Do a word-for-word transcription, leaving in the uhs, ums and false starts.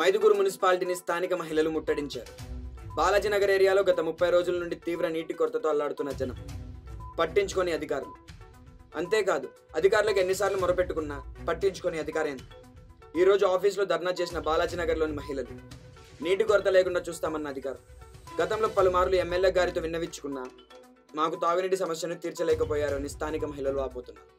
మైదుగూరు మున్సిపాలిటీని స్థానిక మహిళలు ముట్టడించారు. బాలాజీనగర్ ఏరియాలో గత ముప్పై రోజుల నుండి తీవ్ర నీటి కొరతతో అల్లాడుతున్న జనం పట్టించుకొని అధికారులు. అంతేకాదు, అధికారులకు ఎన్నిసార్లు మొరపెట్టుకున్నా పట్టించుకొని అధికారం. ఈరోజు ఆఫీసులో ధర్నా చేసిన బాలాజీనగర్లోని మహిళలు నీటి కొరత లేకుండా చూస్తామన్న అధికారులు. గతంలో పలుమార్లు ఎమ్మెల్యే గారితో విన్నవించుకున్నా మాకు తాగునీటి సమస్యను తీర్చలేకపోయారు అని స్థానిక మహిళలు ఆపోతున్నారు.